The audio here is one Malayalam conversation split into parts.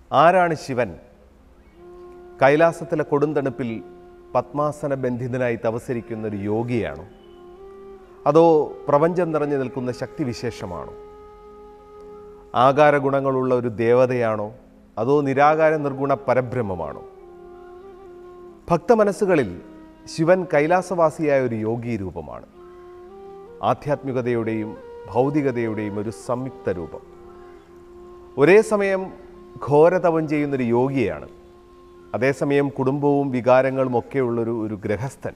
ആരാണ് ശിവൻ? കൈലാസത്തിലെ കൊടുന്തണുപ്പിൽ പത്മാസന ബന്ധിതനായി തപസരിക്കുന്ന ഒരു യോഗിയാണോ? അതോ പ്രപഞ്ചം നിറഞ്ഞു നിൽക്കുന്ന ശക്തിവിശേഷമാണോ? ആകാര ഗുണങ്ങളുള്ള ഒരു ദേവതയാണോ? അതോ നിരാകാര നിർഗുണ പരബ്രഹ്മമാണോ? ഭക്തമനസ്സുകളിൽ ശിവൻ കൈലാസവാസിയായ ഒരു യോഗീ രൂപമാണ്. ആധ്യാത്മികതയുടെയും ഭൗതികതയുടെയും ഒരു സംയുക്ത രൂപം. ഒരേ സമയം ഘോരതപം ചെയ്യുന്നൊരു യോഗിയാണ്, അതേസമയം കുടുംബവും വികാരങ്ങളും ഒക്കെയുള്ളൊരു ഗൃഹസ്ഥൻ.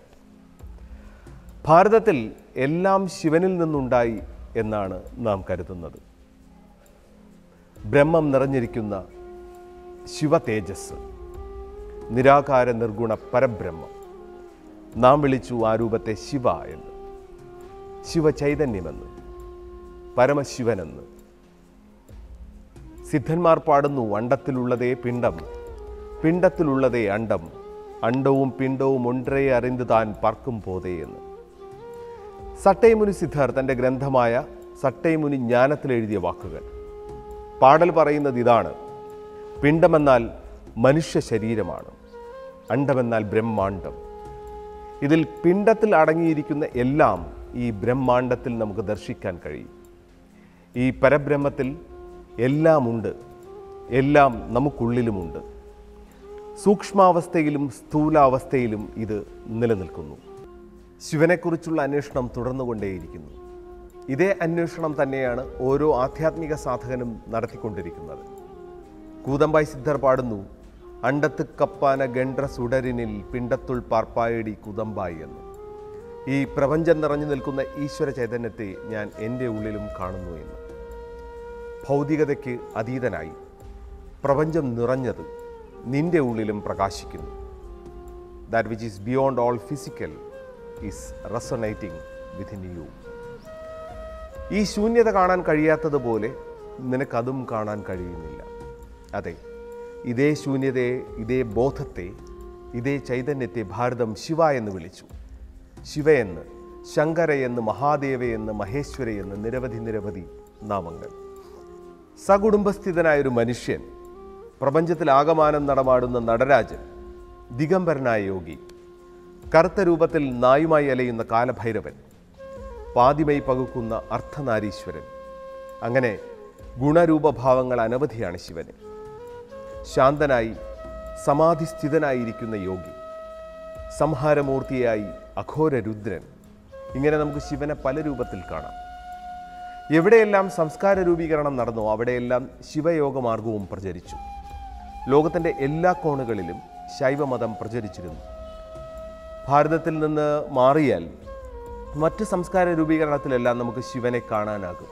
ഭാരതത്തിൽ എല്ലാം ശിവനിൽ നിന്നുണ്ടായി എന്നാണ് നാം കരുതുന്നത്. ബ്രഹ്മം നിറഞ്ഞിരിക്കുന്ന ശിവ തേജസ്, നിരാകാര നിർഗുണ പരബ്രഹ്മം. നാം വിളിച്ചു ആ രൂപത്തെ ശിവ എന്ന്, ശിവചൈതന്യമെന്ന്, പരമശിവനെന്ന്. സിദ്ധന്മാർ പാടുന്നു, അണ്ടത്തിലുള്ളതേ പിണ്ടം, പിണ്ടത്തിലുള്ളതേ അണ്ടം, അണ്ടവും പിണ്ടവും ഒன்றേ അറിந்து താൻ പാർക്കും പോതേ എന്ന്. സട്ടൈമുനി സിദ്ധർ തൻ്റെ ഗ്രന്ഥമായ സട്ടൈമുനി ജ്ഞാനത്തിലെഴുതിയ വാക്കുകൾ. പാടൽ പറയുന്നത് ഇതാണ്: പിണ്ടമെന്നാൽ മനുഷ്യ ശരീരമാണ്, അണ്ടമെന്നാൽ ബ്രഹ്മാണ്ടം. ഇതിൽ പിണ്ടത്തിൽ അടങ്ങിയിരിക്കുന്ന എല്ലാം ഈ ബ്രഹ്മാണ്ടത്തിൽ നമുക്ക് ദർശിക്കാൻ കഴിയും. ഈ പരബ്രഹ്മത്തിൽ എല്ലാമുണ്ട്, എല്ലാം നമുക്കുള്ളിലുമുണ്ട്. സൂക്ഷ്മാവസ്ഥയിലും സ്ഥൂലാവസ്ഥയിലും ഇത് നിലനിൽക്കുന്നു. ശിവനെക്കുറിച്ചുള്ള അന്വേഷണം തുടർന്നുകൊണ്ടേയിരിക്കുന്നു. ഇതേ അന്വേഷണം തന്നെയാണ് ഓരോ ആധ്യാത്മിക സാധകനും നടത്തിക്കൊണ്ടിരിക്കുന്നത്. കൂതമ്പായി സിദ്ധർ പാടുന്നു, അണ്ടത്ത് കപ്പാന ഗണ്ഡ്ര സുടരിനിൽ പിണ്ടത്തുൾ പാർപ്പായടി കുതമ്പായി എന്ന്. ഈ പ്രപഞ്ചം നിറഞ്ഞു നിൽക്കുന്ന ഈശ്വര ചൈതന്യത്തെ ഞാൻ എൻ്റെ ഉള്ളിലും കാണുന്നു എന്ന്. ഭൗതികതയ്ക്ക് അതീതനായി പ്രപഞ്ചം നിറഞ്ഞത് നിൻ്റെ ഉള്ളിലും പ്രകാശിക്കുന്നു. That which is beyond all physical is resonating within you. ഈ ശൂന്യത കാണാൻ കഴിയാത്തതുപോലെ നിനക്കതും കാണാൻ കഴിയുന്നില്ല. അതെ, ഇതേ ശൂന്യതയെ, ഇതേ ബോധത്തെ, ഇതേ ചൈതന്യത്തെ ഭാരതം ശിവ എന്ന് വിളിച്ചു. ശിവയെന്ന്, ശങ്കരയെന്ന്, മഹാദേവയെന്ന്, മഹേശ്വരയെന്ന് നിരവധി നാമങ്ങൾ. സകുടുംബസ്ഥിതനായൊരു മനുഷ്യൻ, പ്രപഞ്ചത്തിൽ ആകമാനം നടമാടുന്ന നടരാജൻ, ദിഗംബരനായ യോഗി, കറുത്ത രൂപത്തിൽ നായുമായി അലയുന്ന കാലഭൈരവൻ, പാതിമൈ പകുക്കുന്ന അർദ്ധനാരീശ്വരൻ. അങ്ങനെ ഗുണരൂപഭാവങ്ങൾ അനവധിയാണ് ശിവന്. ശാന്തനായി സമാധിസ്ഥിതനായിരിക്കുന്ന യോഗി, സംഹാരമൂർത്തിയായി അഘോര രുദ്രൻ. ഇങ്ങനെ നമുക്ക് ശിവനെ പല രൂപത്തിൽ കാണാം. എവിടെയെല്ലാം സംസ്കാര രൂപീകരണം നടന്നോ അവിടെയെല്ലാം ശിവയോഗമാർഗവും പ്രചരിച്ചു. ലോകത്തിൻ്റെ എല്ലാ കോണുകളിലും ശൈവമതം പ്രചരിച്ചിരുന്നു. ഭാരതത്തിൽ നിന്ന് മാറിയാൽ മറ്റ് സംസ്കാര രൂപീകരണത്തിലെല്ലാം നമുക്ക് ശിവനെ കാണാനാകും.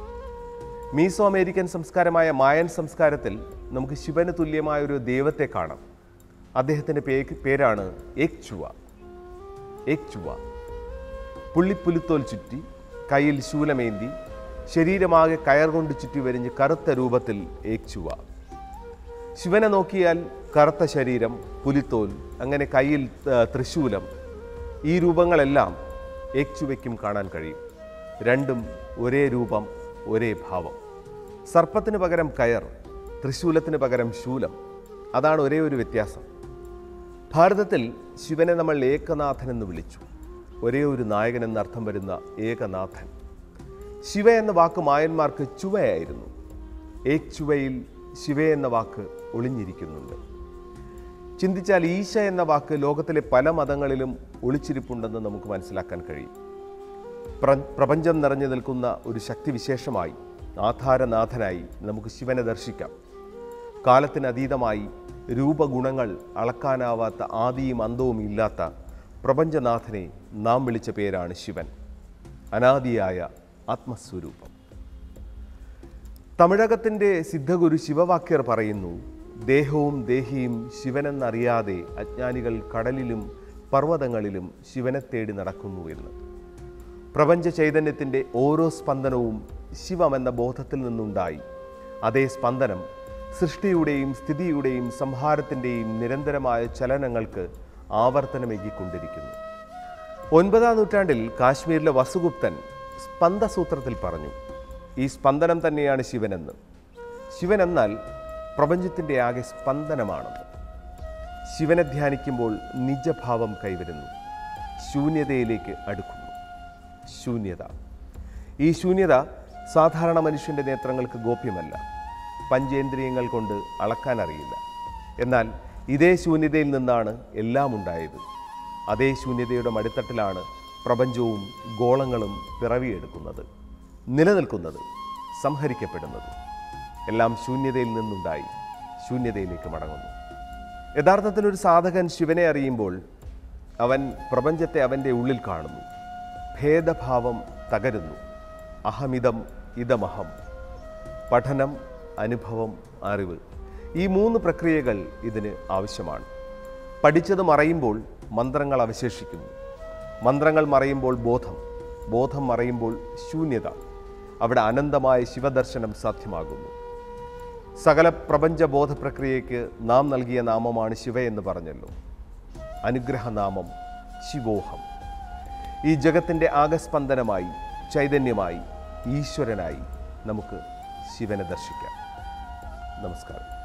മീസോ അമേരിക്കൻ സംസ്കാരമായ മായൻ സംസ്കാരത്തിൽ നമുക്ക് ശിവന് തുല്യമായൊരു ദൈവത്തെ കാണാം. അദ്ദേഹത്തിൻ്റെ പേരാണ് ഏക്ചുവ. ഏക്ചുവ പുള്ളിപ്പുലിത്തോൽ ചുറ്റി, കയ്യിൽ ശൂലമേന്തി, ശരീരമാകെ കയർ കൊണ്ട് ചുറ്റി വരിഞ്ഞ് കറുത്ത രൂപത്തിൽ ഏക്ചുവ. ശിവനെ നോക്കിയാൽ കറുത്ത ശരീരം, പുലിത്തോൽ, അങ്ങനെ കയ്യിൽ ത്രിശൂലം, ഈ രൂപങ്ങളെല്ലാം ഏക്ചുവയ്ക്കും കാണാൻ കഴിയും. രണ്ടും ഒരേ രൂപം, ഒരേ ഭാവം. സർപ്പത്തിന് പകരം കയർ, ത്രിശൂലത്തിന് പകരം ശൂലം. അതാണ് ഒരേ ഒരു വ്യത്യാസം. ഭാരതത്തിൽ ശിവനെ നമ്മൾ ഏകനാഥൻ എന്ന് വിളിച്ചു. ഒരേ ഒരു നായകൻ എന്നർത്ഥം വരുന്ന ഏകനാഥൻ. ശിവ എന്ന വാക്ക് മായന്മാർക്ക് ചുവയായിരുന്നു. ഏക്ചുവയിൽ ശിവ എന്ന വാക്ക് ഒളിഞ്ഞിരിക്കുന്നുണ്ട്. ചിന്തിച്ചാൽ ഈശ എന്ന വാക്ക് ലോകത്തിലെ പല മതങ്ങളിലും ഒളിച്ചിരിപ്പുണ്ടെന്ന് നമുക്ക് മനസ്സിലാക്കാൻ കഴിയും. പ്രപഞ്ചം നിറഞ്ഞു നിൽക്കുന്ന ഒരു ശക്തിവിശേഷമായി, ആധാരനാഥനായി നമുക്ക് ശിവനെ ദർശിക്കാം. കാലത്തിനതീതമായി രൂപഗുണങ്ങൾ അളക്കാനാവാത്ത ആദിയും അന്തവും ഇല്ലാത്ത പ്രപഞ്ചനാഥനെ നാം വിളിച്ച പേരാണ് ശിവൻ, അനാദിയായ ആത്മസ്വരൂപം. തമിഴകത്തിൻ്റെ സിദ്ധഗുരു ശിവവാക്യർ പറയുന്നു, ദേഹവും ദേഹിയും ശിവനെന്നറിയാതെ അജ്ഞാനികൾ കടലിലും പർവ്വതങ്ങളിലും ശിവനെ തേടി നടക്കുന്നു എന്ന്. പ്രപഞ്ച ചൈതന്യത്തിൻ്റെ ഓരോ സ്പന്ദനവും ശിവമെന്ന ബോധത്തിൽ നിന്നുണ്ടായി. അതേ സ്പന്ദനം സൃഷ്ടിയുടെയും സ്ഥിതിയുടെയും സംഹാരത്തിൻ്റെയും നിരന്തരമായ ചലനങ്ങൾക്ക് ആവർത്തനമേകിക്കൊണ്ടിരിക്കുന്നു. 9-ാം നൂറ്റാണ്ടിൽ കാശ്മീരിലെ വസുഗുപ്തൻ സ്പന്ദസൂത്രത്തിൽ പറഞ്ഞു, ഈ സ്പന്ദനം തന്നെയാണ് ശിവനെന്ന്. ശിവൻ എന്നാൽ പ്രപഞ്ചത്തിൻ്റെ ആകെ സ്പന്ദനമാണെന്ന്. ശിവനെ ധ്യാനിക്കുമ്പോൾ നിജഭാവം കൈവരുന്നു, ശൂന്യതയിലേക്ക് അടുക്കുന്നു. ശൂന്യത. ഈ ശൂന്യത സാധാരണ മനുഷ്യൻ്റെ നേത്രങ്ങൾക്ക് ഗോപ്യമല്ല, പഞ്ചേന്ദ്രിയങ്ങൾ കൊണ്ട് അളക്കാനറിയില്ല. എന്നാൽ ഇതേ ശൂന്യതയിൽ നിന്നാണ് എല്ലാം ഉണ്ടായത്. അതേ ശൂന്യതയുടെ മടിത്തട്ടിലാണ് പ്രപഞ്ചവും ഗോളങ്ങളും പിറവിയെടുക്കുന്നത്, നിലനിൽക്കുന്നത്, സംഹരിക്കപ്പെടുന്നത്. എല്ലാം ശൂന്യതയിൽ നിന്നുണ്ടായി ശൂന്യതയിലേക്ക് മടങ്ങുന്നു. യഥാർത്ഥത്തിൽ ഒരു സാധകൻ ശിവനെ അറിയുമ്പോൾ അവൻ പ്രപഞ്ചത്തെ അവൻ്റെ ഉള്ളിൽ കാണുന്നു. ഭേദഭാവം തകരുന്നു. അഹമിതം ഇതമഹം. പഠനം, അനുഭവം, അറിവ്, ഈ 3 പ്രക്രിയകൾ ഇതിന് ആവശ്യമാണ്. പഠിച്ചത് മറയുമ്പോൾ മന്ത്രങ്ങൾ അവശേഷിക്കുന്നു. മന്ത്രങ്ങൾ മറയുമ്പോൾ ബോധം, ബോധം മറയുമ്പോൾ ശൂന്യത. അവിടെ അനന്തമായ ശിവദർശനം സാധ്യമാകുന്നു. സകല പ്രപഞ്ചബോധ പ്രക്രിയയ്ക്ക് നാം നൽകിയ നാമമാണ് ശിവ എന്ന് പറഞ്ഞല്ലോ. അനുഗ്രഹനാമം ശിവോഹം. ഈ ജഗത്തിൻ്റെ ആകസ്പന്ദനമായി, ചൈതന്യമായി, ഈശ്വരനായി നമുക്ക് ശിവനെ ദർശിക്കാം. നമസ്കാരം.